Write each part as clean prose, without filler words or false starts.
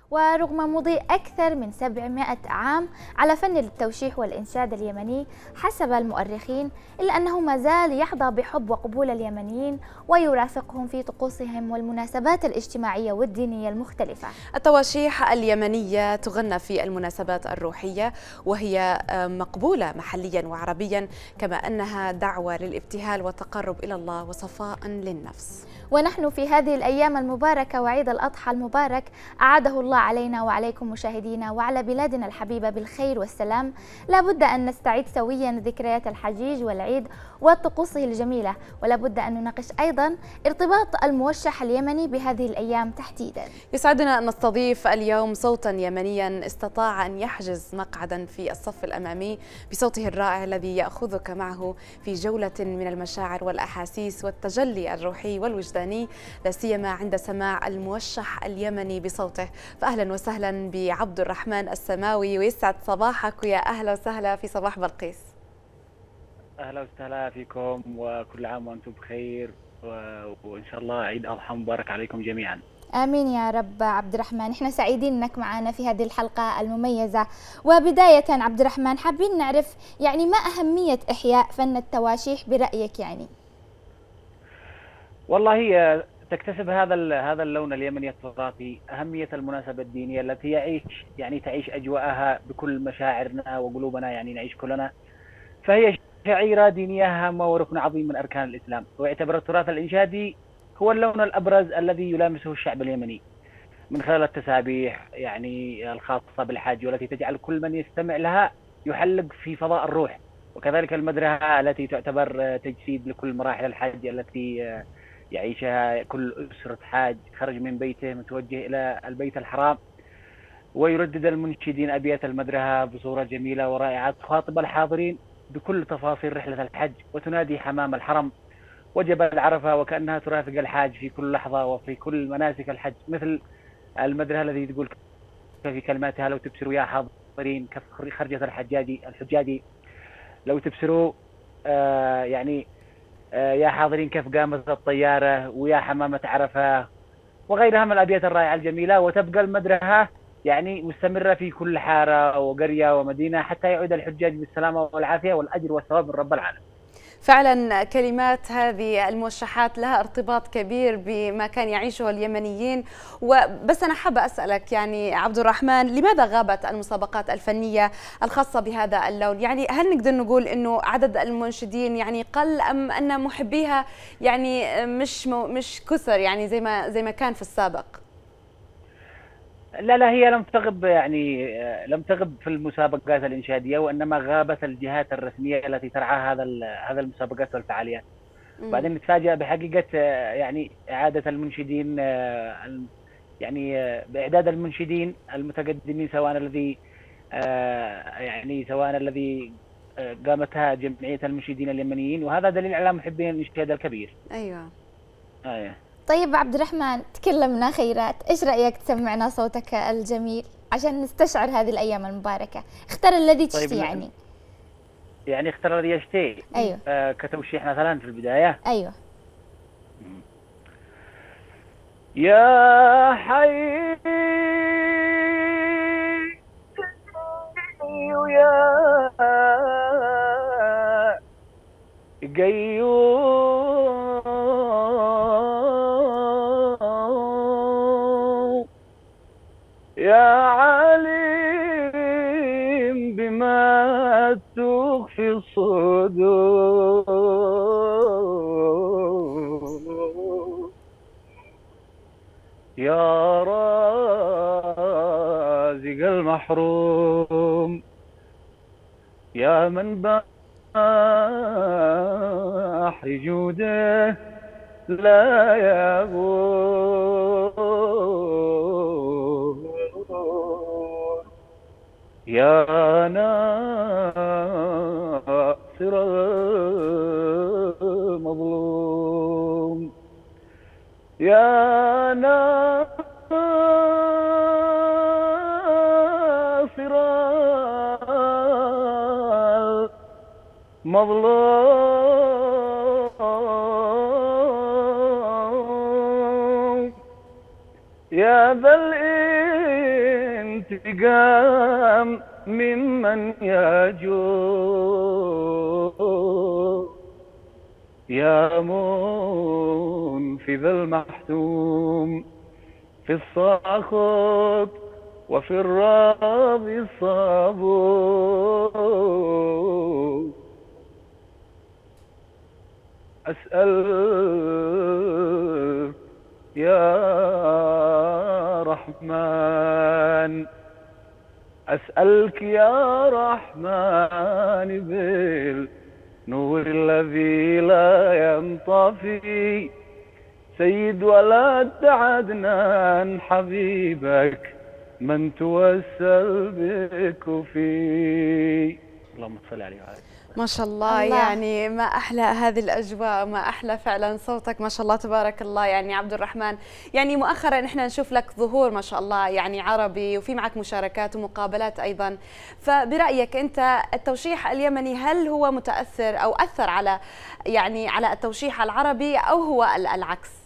ورغم مضي أكثر من 700 عام على فن التوشيح والإنشاد اليمني حسب المؤرخين، إلا أنه ما زال يحظى بحب وقبول اليمنيين ويرافقهم في طقوسهم والمناسبات الاجتماعية والدينية المختلفة. التواشيح اليمنية تغنى في المناسبات الروحية، وهي مقبولة محليا وعربيا، كما أنها دعوة للابتهال والتقرب إلى الله وصفاء للنفس. ونحن في هذه الأيام المباركة وعيد الأضحى المبارك أعاده الله علينا وعليكم مشاهدينا وعلى بلادنا الحبيبة بالخير والسلام، لابد أن نستعيد سويا ذكريات الحجيج والعيد وطقوسه الجميلة، ولابد أن نناقش أيضا ارتباط الموشح اليمني بهذه الأيام تحديدا. يسعدنا أن نستضيف اليوم صوتا يمنيا استطاع أن يحجز مقعدا في الصف الأمامي بصوته الرائع الذي يأخذك معه في جولة من المشاعر والأحاسيس والتجلي الروحي والوجداني، لا سيما عند سماع الموشح اليمني بصوته. فأهلا وسهلا بعبد الرحمن السماوي، ويسعد صباحك ويا أهلا وسهلا في صباح بلقيس. أهلا وسهلا فيكم وكل عام وأنتم بخير، وإن شاء الله عيد أضحى مبارك عليكم جميعا. آمين يا رب. عبد الرحمن، احنا سعيدين انك معنا في هذه الحلقة المميزة. وبداية عبد الرحمن، حابين نعرف يعني ما أهمية إحياء فن التواشيح برأيك؟ يعني والله هي تكتسب هذا اللون اليمني التراثي أهمية المناسبة الدينية التي تعيش أجواءها بكل مشاعرنا وقلوبنا، يعني نعيش كلنا. فهي شعيرة دينية هامة وركن عظيم من أركان الإسلام، ويعتبر التراث الإنشادي هو اللون الأبرز الذي يلامسه الشعب اليمني من خلال التسابيح يعني الخاصة بالحج، والتي تجعل كل من يستمع لها يحلق في فضاء الروح. وكذلك المدرهة التي تعتبر تجسيد لكل مراحل الحج التي يعيشها كل أسرة حاج خرج من بيته متوجه إلى البيت الحرام، ويردد المنشدين أبيات المدرهة بصورة جميلة ورائعة تخاطب الحاضرين بكل تفاصيل رحلة الحج، وتنادي حمام الحرم وجبل عرفة وكأنها ترافق الحاج في كل لحظة وفي كل مناسك الحج، مثل المدرهة التي تقول في كلماتها: لو تبصروا يا حاضرين كيف خرجت الحجاج، لو تبصروا يا حاضرين كيف قامت الطيارة، ويا حمامة عرفة، وغيرها من الأبيات الرائعة الجميلة. وتبقى المدرهة يعني مستمرة في كل حارة وقرية ومدينة حتى يعود الحجاج بالسلامة والعافية والأجر والثواب من رب العالمين. فعلا كلمات هذه الموشحات لها ارتباط كبير بما كان يعيشه اليمنيين. وبس أنا حابة أسألك يعني عبد الرحمن، لماذا غابت المسابقات الفنية الخاصة بهذا اللون؟ يعني هل نقدر نقول أنه عدد المنشدين يعني قل، أم أن محبيها يعني مش كثر يعني زي ما كان في السابق؟ لا هي لم تغب في المسابقات الإنشادية، وإنما غابت الجهات الرسمية التي ترعى هذا المسابقات والفعاليات. بعدين نتفاجأ بحقيقة يعني إعادة المنشدين، بإعداد المنشدين المتقدمين، سواء الذي قامتها جمعية المنشدين اليمنيين، وهذا دليل على محبين الإنشاد الكبير. أيوة. طيب عبد الرحمن، تكلمنا خيرات، إيش رأيك تسمعنا صوتك الجميل عشان نستشعر هذه الأيام المباركة؟ اختر الذي تشتي. طيب يعني اختار الذي يشتي. أيوة. كتوشيح مثلا في البداية. أيوة. يا حي يا قيوم يا عليم بما تخفي الصدور، يا رازق المحروم، يا من بحر جوده لا يغور، يا ناصر المظلوم، يا ناصر المظلوم، يا ذا انتقام ممن يجور يا منفذ المحتوم في الساخط وفي الراضي الصبور أسأل يا رحمن أسألك يا رحمن بالنور الذي لا ينطفي سيد ولد عدنان حبيبك من توسل بك فيه. اللهم صل عليه وعلى آله. ما شاء الله, يعني ما أحلى هذه الأجواء، ما أحلى فعلا صوتك ما شاء الله تبارك الله. يعني عبد الرحمن، يعني مؤخرا إحنا نشوف لك ظهور ما شاء الله يعني عربي، وفي معك مشاركات ومقابلات أيضا. فبرأيك أنت التوشيح اليمني هل هو متأثر أو أثر على يعني على التوشيح العربي أو هو العكس؟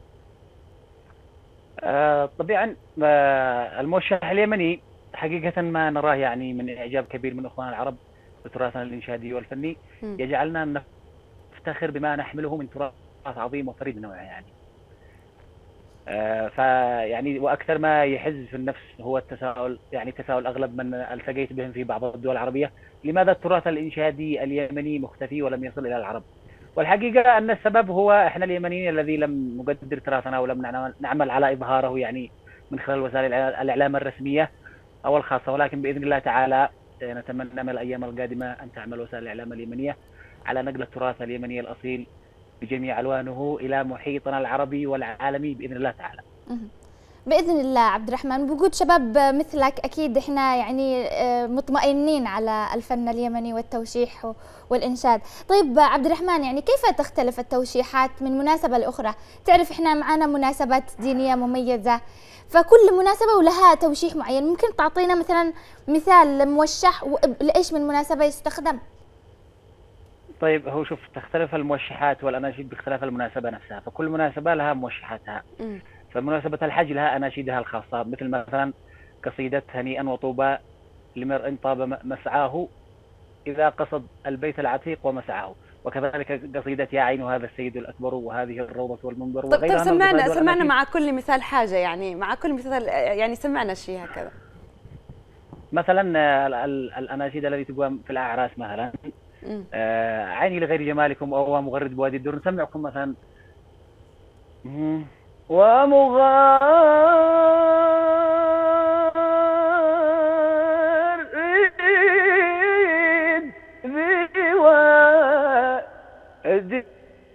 طبيعا الموشح اليمني حقيقة ما نراه يعني من إعجاب كبير من أخواننا العرب بتراثنا الإنشادي والفني، يجعلنا نفتخر بما نحمله من تراث عظيم وفريد نوعه يعني. فيعني وأكثر ما يحز في النفس هو التساؤل، يعني تساؤل أغلب من التقيت بهم في بعض الدول العربية، لماذا التراث الإنشادي اليمني مختفي ولم يصل إلى العرب؟ والحقيقة أن السبب هو إحنا اليمنيين الذي لم نقدر تراثنا ولم نعمل على إظهاره يعني من خلال وسائل الإعلام الرسمية أو الخاصة. ولكن بإذن الله تعالى نتمنى من الأيام القادمة أن تعمل وسائل الإعلام اليمنية على نقل التراث اليمني الأصيل بجميع ألوانه إلى محيطنا العربي والعالمي بإذن الله تعالى. بإذن الله عبد الرحمن. بوجود شباب مثلك أكيد إحنا يعني مطمئنين على الفن اليمني والتوشيح والإنشاد. طيب عبد الرحمن، يعني كيف تختلف التوشيحات من مناسبة لأخرى؟ تعرف إحنا معنا مناسبات دينية مميزة، فكل مناسبة ولها توشيح معين. ممكن تعطينا مثلا مثال موشح لإيش من مناسبة يستخدم؟ طيب هو شوف، تختلف الموشحات والأناشيد باختلاف المناسبة نفسها، فكل مناسبة لها موشحاتها. فمناسبة الحج لها أناشيدها الخاصة، مثل مثلا قصيدة هنيئا وطوبى لمرء طاب مسعاه إذا قصد البيت العتيق ومسعاه، وكذلك قصيدة يا عين هذا السيد الأكبر وهذه الروضة والمنبر وغيرها. طب سمعنا مع كل مثال حاجة، يعني مع كل مثال يعني سمعنا شيء هكذا. مثلا الأناشيد التي تقوم في الأعراس مثلا عيني لغير جمالكم أو مغرد بوادي الدر. نسمعكم مثلا ومغرد بوادي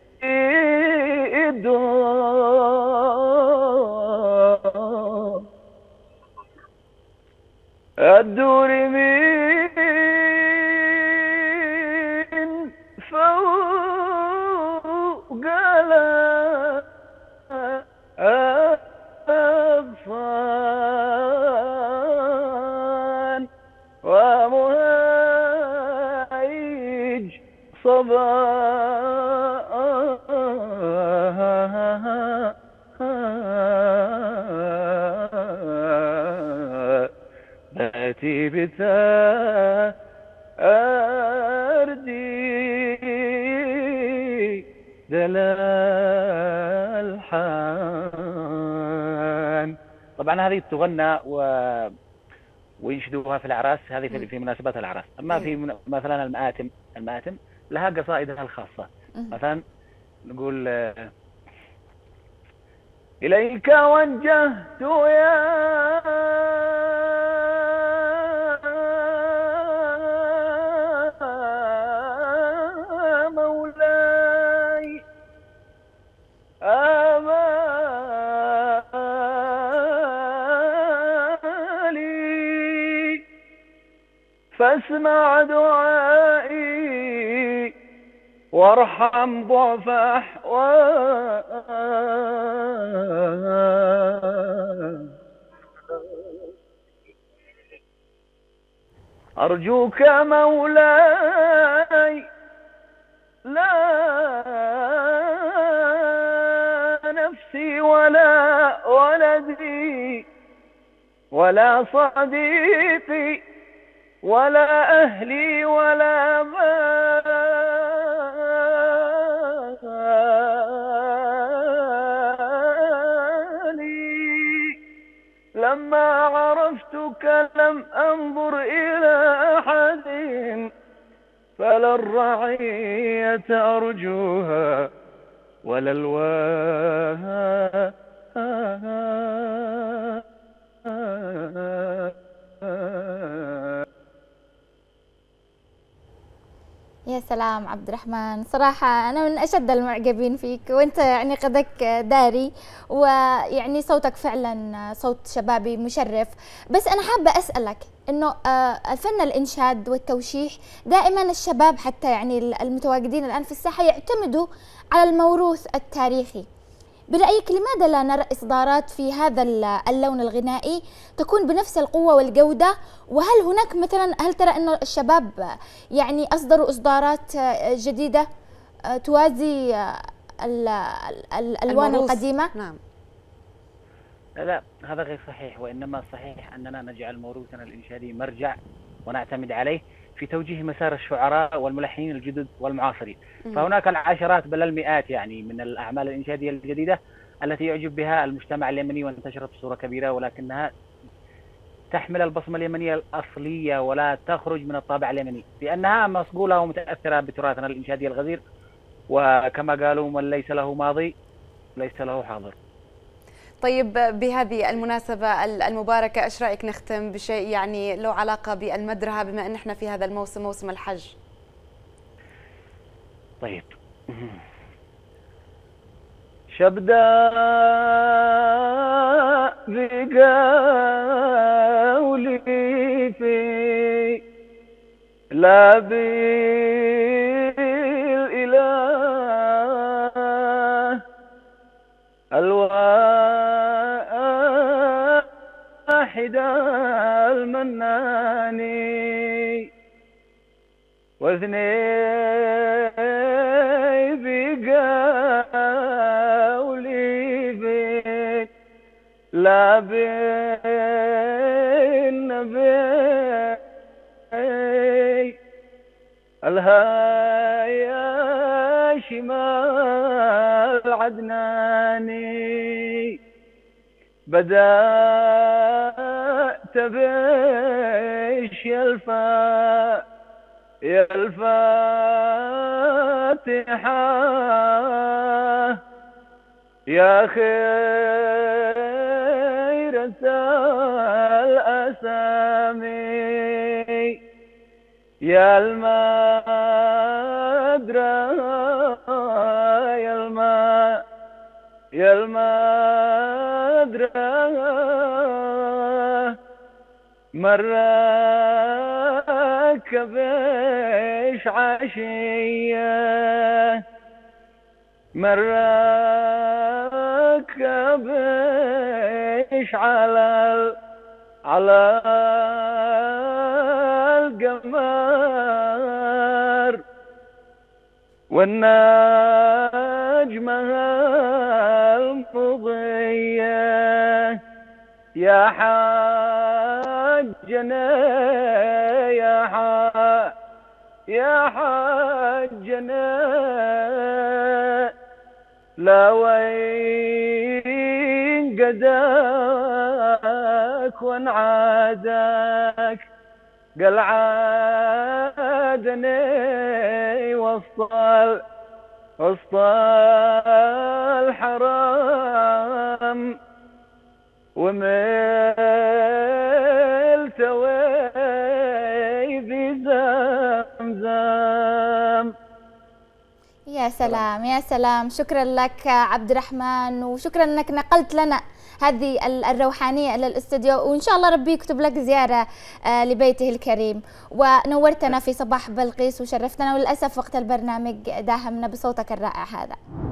الدور من فوق الأغصان ومهيج باتي بتاردي دلال حان. طبعا هذه تغنى وينشدوها في الأعراس، هذه في مناسبات الأعراس. أما في مثلا المآتم لها قصائدها الخاصة. مثلا نقول إليك وجهت يا مولاي آمالي فاسمع دعائي وارحم ضعف أحوال. أرجوك مولاي لا نفسي ولا ولدي ولا صديقي ولا أهلي ولا مالي. لما عرفتك لم أنظر إلى أحد، فلا الرعية أرجوها ولا الواه. يا سلام عبد الرحمن، صراحة أنا من أشد المعجبين فيك، وأنت يعني قدك داري، ويعني صوتك فعلا صوت شبابي مشرف. بس أنا حابة أسألك إنه فن الإنشاد والتوشيح دائما الشباب حتى يعني المتواجدين الآن في الساحة يعتمدوا على الموروث التاريخي. برأيك لماذا لا نرى إصدارات في هذا اللون الغنائي تكون بنفس القوة والجودة؟ وهل هناك مثلا، هل ترى أن الشباب يعني أصدروا إصدارات جديدة توازي الألوان القديمة؟ نعم. لا، هذا غير صحيح، وإنما الصحيح أننا نجعل موروثنا الإنشادي مرجع ونعتمد عليه في توجيه مسار الشعراء والملحنين الجدد والمعاصرين. فهناك العشرات بل المئات يعني من الأعمال الإنشادية الجديدة التي يعجب بها المجتمع اليمني وانتشرت بصورة كبيرة، ولكنها تحمل البصمة اليمنية الأصلية ولا تخرج من الطابع اليمني، لأنها مصقولة ومتأثرة بتراثنا الإنشادي الغزير. وكما قالوا: من ليس له ماضي ليس له حاضر. طيب، بهذه المناسبة المباركة ايش رأيك نختم بشيء يعني له علاقة بالمدرهة، بما ان احنا في هذا الموسم، موسم الحج؟ طيب. شبدا بقولي في لا بالإله الواحد المناني، واثني بقولي بين لا بالنبي الهايا شمال عدناني. بدأت بيش يا الفاتحة يا خيرة الأسامي، يا المدرسة يا المدرسة مرك بيش عشية، مرك بيش على القمر والنجمة المضية. يا حاجنا يا حاجنا لا وين قداك وانعادك، قال عادني وسط الحرام وملت ويبي زمزم. يا سلام يا سلام، شكرا لك عبد الرحمن، وشكرا انك نقلت لنا هذه الروحانية إلى الاستوديو، وإن شاء الله ربي يكتب لك زيارة لبيته الكريم. ونورتنا في صباح بلقيس وشرفتنا، وللأسف وقت البرنامج داهمنا بصوتك الرائع هذا.